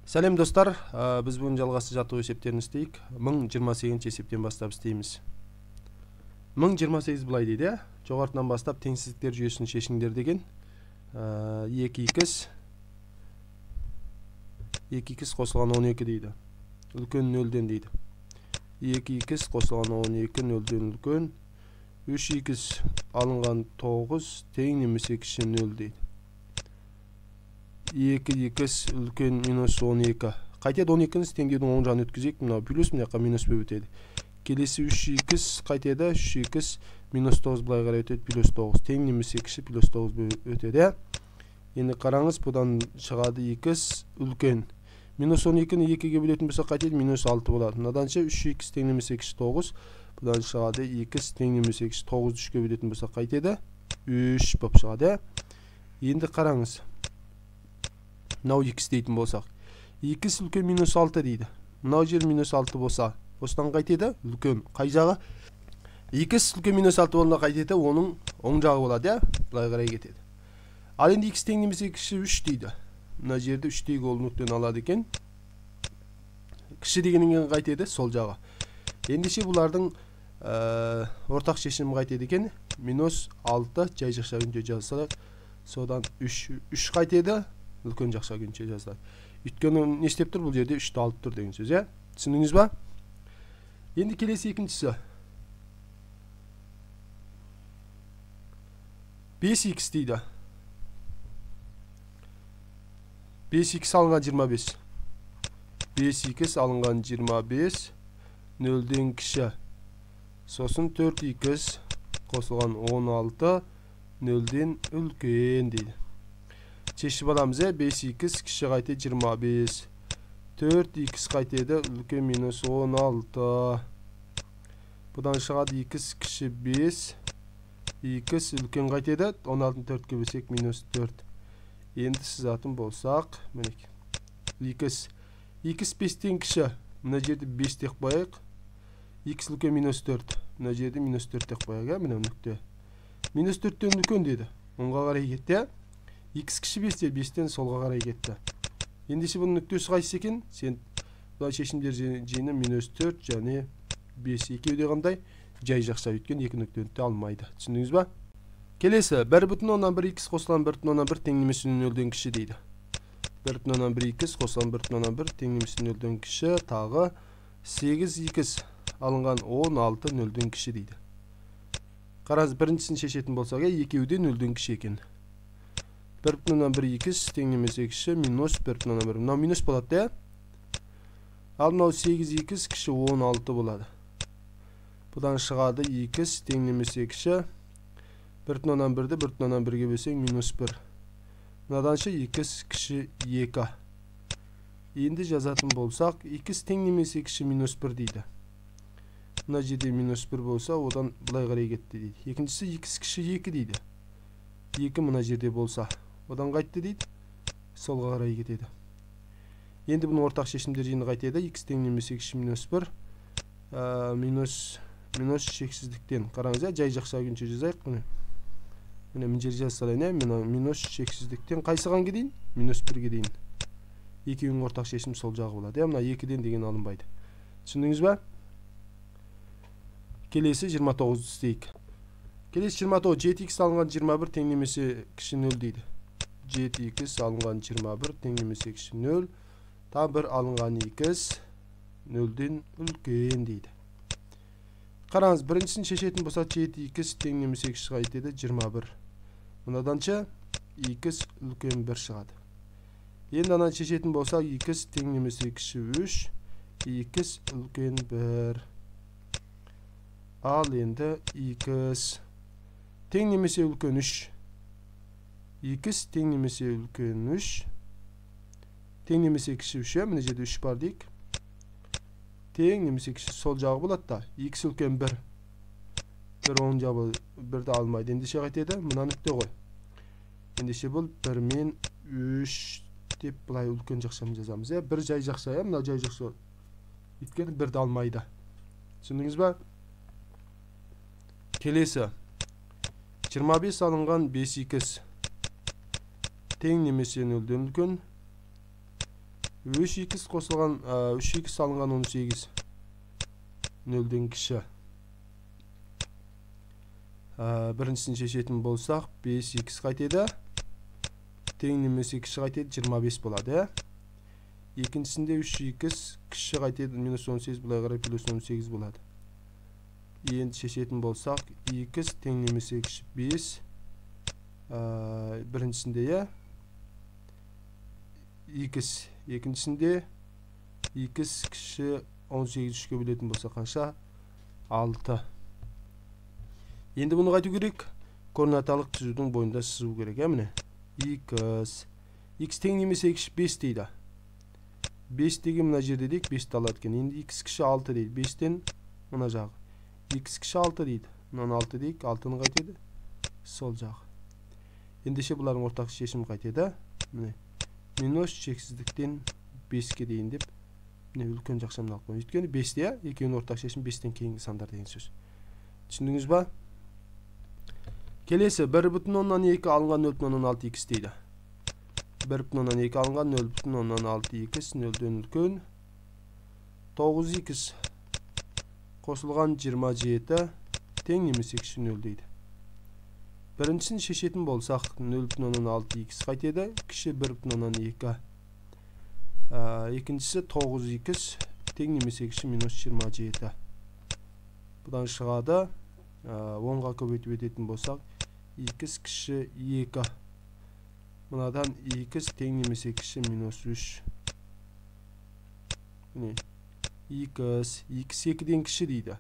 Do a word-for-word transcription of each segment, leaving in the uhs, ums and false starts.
Сәлем достар, біз бүгін жалғасы жаттығу есептерін істейік. мың жиырма сегізінші есептен бастап істейміз. мың жиырма сегіз былай дейді, жоғартынан бастап теңсіздіктер жүйесін шешіңдер деген. екі икс екі икс қосылған он екі дейді. Үлкен нөлден дейді. екі икс қосылған он екі нөлден үлкен. үш икс алынған тоғыз тең немесе кіші нөл дейді. екі икс үлкен минус он екі. Қайтеді он екіні теңдеудің оң жағын өткізейік. Мына плюс мына минус болып өтеді. Келесі үш икс қайтеді. үш икс минус тоғыз былай қарай өтеді. Плюс тоғыз. Тең немесе кіші плюс тоғыз болып өтеді. Енді қараңыз, бұдан шығады икс үлкен. Минус он екіні екіге бөлетін болса қайтеді. Минус алты болады. Мынаданша үш икс тең немесе кіші тоғыз. Бұдан шығады икс тең немесе кіші тоғыз үшке бөлетін болса қайтеді. үш болып шығады. Енді қараңыз. Мынау икс дейтін болсақ. икс үлкен минус алты дейді. Мынау жер минус алты болса, осыдан қайтеді? Үлкен. Қай жағы? икс үлкен минус алты болғанда қайтеді? Оның оң жағы болады, иә? Былай қарай кетеді. Ал енді икс тең немесе кіші үш дейді. Мына жерде үштегі ол нүктені алады екен. Кіші дегеннен қайтеді? Сол жағы. Ендеше бұлардың ортақ шешімі қайтеді екен? Минус алты жай жақша күйінше жазылады. Содан үш қайтеді? Үлкен жақша күйінше жазылады. Өйткені не істеп тұр? Бұл жерде үшті алып тұр деген сөз, иә? Түсіндіңіз ба? Енді келесі екіншісі. бес икс дейді. бес икс алынған жиырма бес. бес икс алынған жиырма бес. нөлден кіші. Сосын төрт икс қосылған он алты. нөлден үлкен дейді. Шешіп аламыз, бес икс кіші қайтеді жиырма бес. төрт икс қайтеді үлкен минус он алты. Бұдан шығады икс кіші бес. икс үлкен қайтеді. он алтыны төртке бөлсек минус төрт. Енді сызатын болсақ, мінекей. икс икс бестен кіші. Мына жерде бес тек қояйық. икс үлкен минус төрт. Мына жерде минус төрт тек қояйық, мына нүкте. минус төрттен үлкен деді. онға қарай кетті. икс кіші бесте, бестен солға қарай кетті. Ендеше бұның нүктесі қайсысы екен? Сен бұлай шешімдер жиыны минус төрт және бес. Екеуде қандай? Жай жақша, өткен екі нүктені алмайды. Түсіндіңіз ба? Келесі, бір бүтін оннан бір икс қосылған бір бүтін оннан бір тең немесе нөлден кіші дейді. бір бүтін оннан бір икс қосылған бір бүтін оннан бір тең немесе нөлден кіші, тағы сегіз икс алынған он алты нөлден кіші дейді. Қараңыз, біріншісін шешетін болсақ, екеуі де нөлден кіші екен. бір бүтін оннан бір икс тең немесе кіші минус бір бүтін оннан бір. Мынау минус болады, иә? Ал мынау сегіз икс кіші он алты болады. Бұдан шығады икс тең немесе кіші бір бүтін оннан бірді бір бүтін оннан бірге бөлсең минус бір. Мынаданша икс кіші екі. Енді жазатын болсақ, икс тең немесе кіші минус бір дейді. Мына жерде минус бір болса, одан былай қарай кетті дейді. Екіншісі икс кіші екі дейді. екі мына жерде болса, одан қайтты дейді. Солға қарай кетеді. Енді бұның ортақ шешімдер жиыны қайтеді. Икс тең немесе кіші минус бір. Минус минус шексіздіктен. Қараңыз, жай жақша күйінше жазайық. Міне мына жер жаза салайын. Минус шексіздіктен қайсыған дейін? Минус бірге дейін. Екеуінің ортақ шешім сол жағы болады. Мына екіден деген алынбайды. Түсіндіңіз ба? Келесі жиырма тоғызды істейік. Келесі жиырма тоғыз, жеті икс алынған жиырма бір тең немесе кіші нөл дейді. жеті икс алынған жиырма бір тең немесе кіші нөл. Там бір алынған икс нөлден үлкен дейді. Қараңыз, біріншісін шешетін болса жеті икс тең немесе кіші қайтеді жиырма бір. Мынаданша икс үлкен бір шығады. Енді анан шешетін болса икс тең немесе кіші үш. икс үлкен бір. Ал енді икс тең немесе үлкен үш. икс тең немесе үлкен үш. Тең немесе кіші үш. Міне жерде үш бар дейік. Тең немесе кіші сол жағы болады да. Икс үлкен бір. бір оң жағы бірді алмайды. Ендеше қайтеді? Мына нүкте ғой. Ендеше бұл бір мен үш деп бұлай үлкен жақшамын жазамыз. бір жай жақша. Мына жай жақша. Өйткені бірді алмайды. Түсіндіңіз ба? Келесі. жиырма бес алынған бес икс тең немесе нөлден үлкен. үш икс қосылған үш икс алынған он сегіз нөлден кіші. Біріншісін шешетін болсақ, бес икс қайтеді. Тең немесе кіші қайтеді, жиырма бес болады. Екіншісінде үш икс кіші қайтеді, минус он сегіз, бұлай қарай плюс он сегіз болады. Енді шешетін болсақ, икс тең немесе кіші бес. Біріншісінде я икс, екіншісінде икс кіші он сегіз үшке бөлетін болса қанша? алты. Енді бұны қайту керек? Координаталық түзудің бойында сызу керек, әміне? икс. икс тең немесе кіші бес дейді. бес деген мұна жерде дейік, бесті алады екен. Енді икс кіші алты дейді. бестен мұна жағы. икс кіші алты дейді. Мұнан алты дейік, алтыны қайтеді? Сол жағы. Ендеше бұлардың ортақ шешім қайтеді? Міне. Минус шексіздіктен беске дейін деп үлкен жақшамын алып қойын. Өйткені бесте, екеуінің ортақ шешім бестен кейінгі сандар деген сөз. Түсіндіңіз ба? Келесі бір бүтін оннан екі алынған нөл бүтін оннан алты икс дейді. бір бүтін оннан екі алынған нөл бүтін оннан алты икс нөлден үлкен. тоғыз икс қосылған жиырма жеті тең немесе кіші нөл дейді. Біріншісін шешетін болсақ, нөл бүтін оннан алты икс қайтеді, кіші бір бүтін оннан екі. Екіншісі тоғыз икс тең немесе кіші минус жиырма жеті. Бұдан шығады, онға көбейтіп ететін болсақ, икс кіші екі. Мұнадан икс тең немесе кіші минус үш. икс, икс екіден кіші дейді.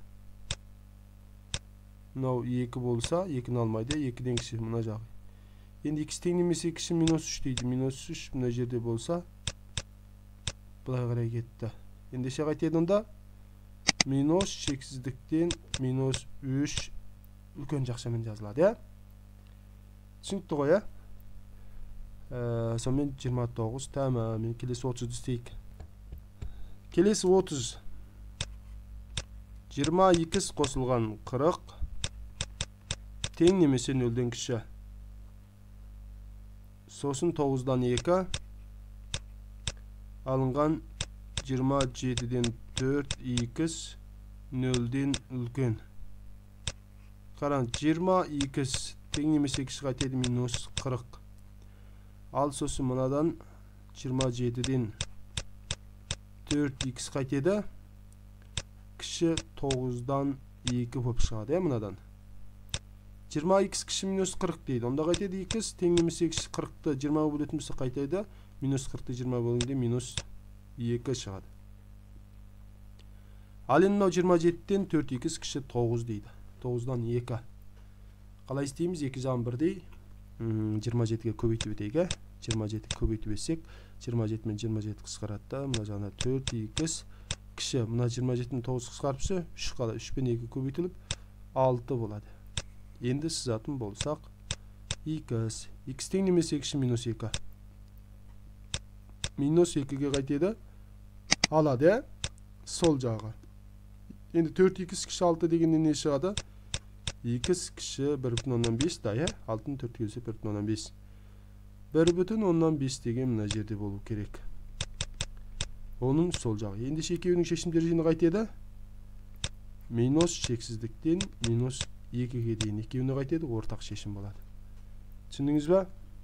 Мынау екі болса, екіні алмайды, екіден кіші мұна жағы. Енді икс тең немесе кіші минус үш дейді. Минус үш мұна жерде болса, бұлай қарай кетті. Ендеше қайтеді онда? Минус шексіздіктен минус үш үлкен жақшамен жазылады, я? Түсінікті ғой, я? Сонымен жиырма тоғыз, тәмәмен келесі отызды істейік. Келесі отыз. жиырма икс қосылған қырық тең немесе нөлден кіші. Сосын тоғыздан екі алынған жиырма жетіден төрт икс нөлден үлкен. Қаран, жиырма икс тең немесе кіші қайтеді минус қырық. Ал сосын мұнадан жиырма жетіден төрт икс қайтеді, кіші тоғыздан екі болып шығады, е, мұнадан. жиырма икс кіші минус қырық дейді. Онда қайтеді икс тең немесе кіші қырықты жиырмаға бөлетін болса қайтайды, минус қырықты жиырма бөлгенде минус екі шығады. Ал енді мынау жиырма жетіден төрт икс кіші тоғыз дейді. тоғыздан екі. Қалай істейміз? екі жағын бірдей жиырма жетіге көбейтіп етейік. жиырма жеті көбейтіп етсек, жиырма жеті мен жиырма жеті қысқарады. Мына жағына төрт икс кіші. Мына жиырма жетіден тоғыз қысқарыпсы, үш қалады. үш пен екі көбейтіліп алты болады. Енді сызатын болсақ, икс. икс тең немесе кіші минус екі. Минус екіге қайтеді? Алады, сол жағы. Енді төрт икс кіші алты дегенде не шығады? икс кіші бір бүтін оннан бес да, е? алтының төртке бөлсек бір бүтін оннан бес. бір бүтін оннан бес деген мына жерде болу керек. Оның сол жағы. Ендеше екеуінің шешімдері жиыны қайтеді? Минус шексіздіктен минус екіге дейін. Екеуіне қайтеді? Ортақ шешім болады. Түсіндіңіз ба?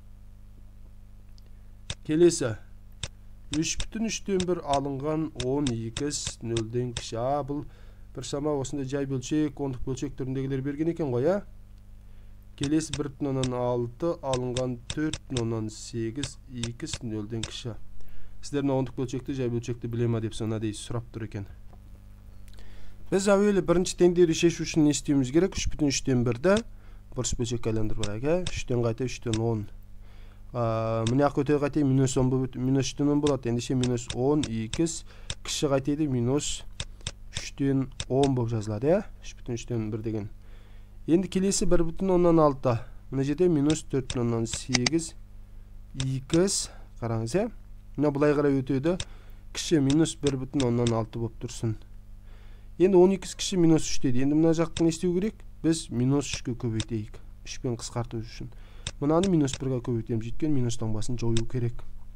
Келесі. үш бүтін үштен бір алынған он икс нөлден кіші. А, бұл бір шама осында жай бөлшек, ондық бөлшек түріндегілер берген екен ғой, а? Келесі бір бүтін оннан алты алынған төрт бүтін оннан сегіз икс нөлден кіші. Сіздер мына ондық бөлшекті, жай бөлшекті біле ма деп сонда дей сұрап тұр екен. Біз әуелі бірінші теңдеуді шешу үшін не істеуіміз керек? үш бүтін үштен бірді бұрыш бөлшекке айландырып алайық, үштен қайта үштен он. Мына көтері қайтеді минус он, минус үштен он болады. Ендеше минус он икс кіші қайтеді минус үштен он болып жазылады, үш бүтін үштен бір деген. Енді келесі бір бүтін оннан алты. Мына жерде минус төрт бүтін оннан сегіз икс. Қараңыз, е? Мына бұлай қарай өтеді. Кіші минус бір бүтін оннан алты болып тұрсын. Енді он икс кіші минус үш дейді. Енді мына жақты не істеу керек? Біз минус үшке көбейтейік. үшпен қысқарту үшін. Мынаны минус бірге көбейтеміз. Өйткені минус таңбасын жою керек.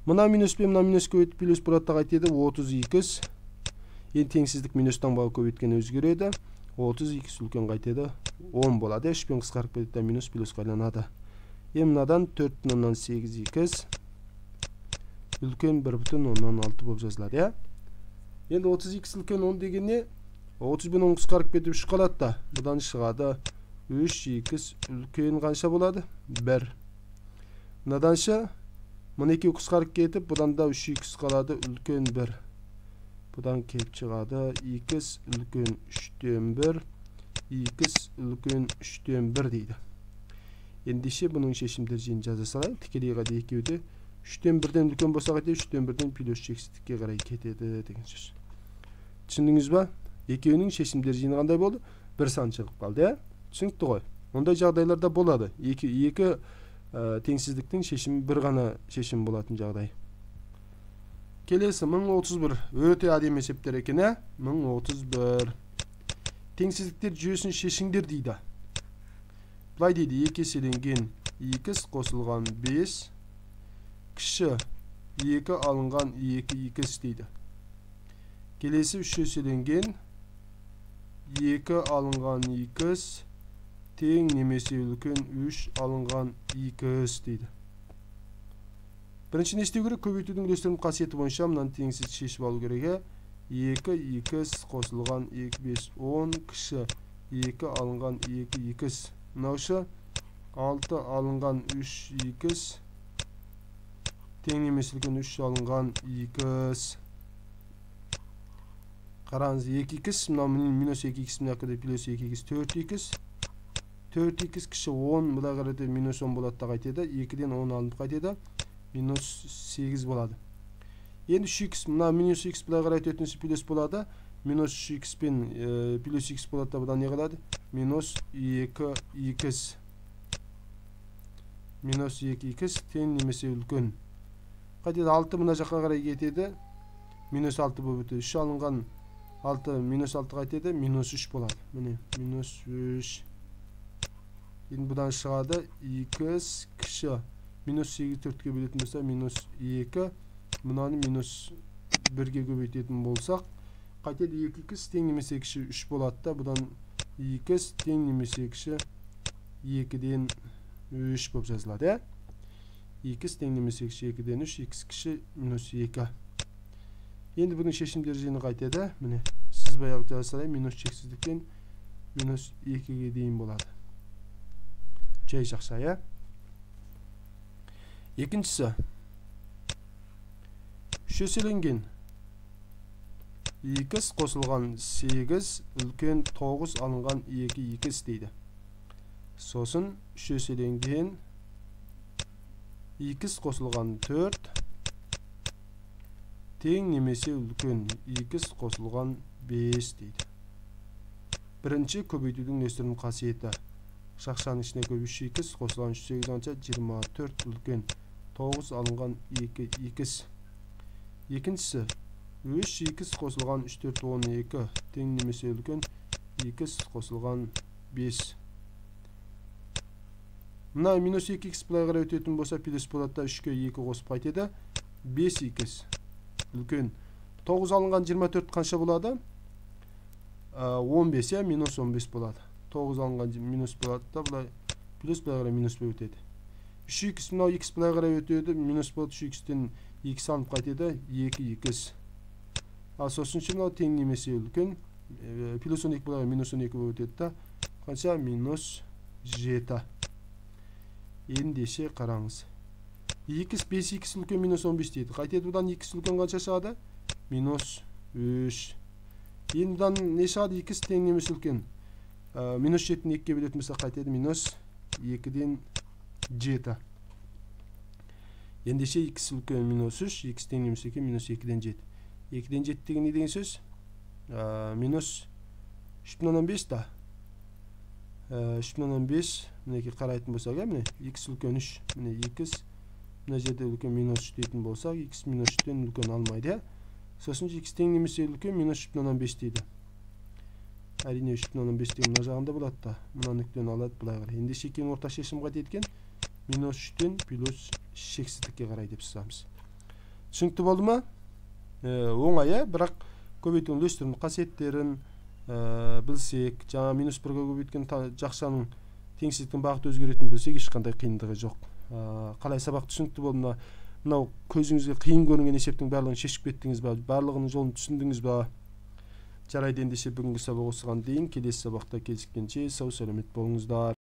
Мына минус пен мына минус көбейтіп плюс болады да қайтеді отыз екі. Енді теңсіздік минустан бағы көбейткен өзгереді. отыз екі үлкен қайтеді он болады. үш пен қысқарып кетеді минус плюсқа айланады. Енді мынадан төрт бүтін оннан сегіз икс үлкен бір бүтін оннан алты болып жазылады, иә? Енді отыз икс үлкен он деген не? отыз бен он қысқарып кетіп үш қалады да. Бұдан шығады үш икс үлкен қанша болады? бір. Мынадан шы мына екеу қысқарып кетіп, бұдан да үш икс қалады үлкен бір. Бұдан келіп шығады икс үлкен үштен бір, икс үлкен үштен бір дейді. Ендеше бұның шешімдер жиын жаза салайық. Тікелей қады екеуде үштен бірден үлкен болса қайтеді, үштен бірден плюс шексіздікке қарай кетеді деген сөз. Түсіндіңіз ба? Екеуінің шешімдер жиыны қандай болды? Бір сан шығып қалды, иә? Түсінікті ғой. Ондай жағдайларда болады. Екі, екі ә, теңсіздіктің шешімі бір ғана шешім болатын жағдай. Келесі мың отыз бір. Өте әдемі есептер екен, ә? мың отыз бір. Теңсіздіктер жүйесін шешіңдер дейді. Бұлай дейді, екі еселенген икс қосылған бес кіші екі алынған екі икс дейді. Келесі үш еселенген екі алынған икс тең немесе үлкен үш алынған икс дейді. Бірінші не істеу керек? Көбейтудің үлестерінің қасиеті бойынша мынаны теңсіз шешіп алу керек. екі икс қосылған екі бес он кіші екі алынған екі икс. Мынаушы алты алынған үш икс тең немесе үлкен үш алынған икс. Қараңыз, екі икс, мынау минус екі икс, мына көде плюс екі икс, төрт икс. төрт икс кіші он, бұда қарады минус он болады да қайтеді. екіден он алынып қайтеді. Минус сегіз болады. Енді үш икс, мына минус икс бұда қарайды өтінісі плюс болады. Минус үш икс пен ә, плюс икс болады да бұдан не қалады? Минус екі икс. Минус екі икс тең немесе үлкен. Қайтеді алты мына жаққа қарай кетеді. Минус алты болып өтеді. үш алынған алты минус алты қайтеді. Минус үш болады. Міне, минус үш. Енді бұдан шығады икс кіші. Минус сегіз төртке бөлетін болса, минус екі. Мұнаны минус бірге көбейтетін болсақ, қайтеді екі икс тең немесе кіші үш болады да, бұдан икс тең немесе кіші екіден үш болып жазылады, ә? икс тең немесе кіші екіден үш, икс кіші минус екі. Енді бұның шешімдер жиыны қайтеді. Міне, сіз баяғы жазсалай, минус шексіздіктен минус екіге дейін болады. Жай жақса, ә? Екіншісі, үш еселенген икс қосылған сегіз үлкен тоғыз алынған екі икс дейді. Сосын үш еселенген икс қосылған төрт тең немесе үлкен икс қосылған бес дейді. Бірінші көбейтудің үлестерінің қасиеті. Шақшаның ішіне көп үш икс қосылған үш сегіз онша жиырма төрт үлкен тоғыз алынған екі икс. Екіншісі, үш икс қосылған үш төрт он екі тең немесе үлкен икс қосылған бес. Мына минус екі икс бұлай қарай өтетін болса, плюс болады да үшке екі қосып қайтеді. бес икс үлкен. тоғыз алынған жиырма төрт қанша болады? он бес, я, минус он бес болады. тоғыз алынған минус болады да, бұлай плюс бұлай қарай минус болып өтеді. үш икс, мынау икс бұлай қарай өтеді, минус болады, үш икстен икс алынып қайтеді, екі икс. Ал сосын мынау тең немесе үлкен, плюс он екі бұлай минус он екі болып өтеді да, қанша? Минус жеті. Ендеше қараңыз. икс бес икс үлкен минус он бес дейді. Қайтеді бұдан икс үлкен қанша шығады? Минус үш. Енді бұдан не шығады? икс тең немесе үлкен. Минус жетіні екіге бөлетін болса қайтеді? Минус екіден жеті. Ендеше икс үлкен минус үш, икс тең немесе үлкен минус екіден жеті. екіден жеті деген не деген сөз? Минус үш бүтін оннан бес та. үш бүтін оннан бес, мінеке қарайтын болсақ, міне икс үлкен үш, міне икс, мына жерде үлкен минус үш дейтін болсақ, икс минус үштен үлкен алмайды. Сосын икс тең немесе үлкен минус үш бүтін оннан бес дейді. Әрине үш бүтін оннан бес деген мына жағында болады да, мына нүктені алады бұлай қарай. Ендеше екеуінің орта шешімі қайтеді екен? Минус үштен плюс шексіздікке қарай деп сызамыз. Түшүнүктүү болду ма? Оңай, э, бирок көбөйтүүнүн үлөштөрүнүн касиеттерин билсек, жана минус бирге көбөйткөн жакшанын теңсиздиктин багыты өзгөрөтүн билсек, эч кандай кыйындыгы жок. Калай сабак түшүнүктүү болду? Мынау көзүңүзгө кыйын көрүнгөн эсептин баардыгын шешип кеттиңизби? Баардыгынын жолун түшүндүңүзбү? Жарайды, ендеше бүгүнкү сабак осуга дейин. Келесі сабакта кезишкенче сау саламат болуңуздар.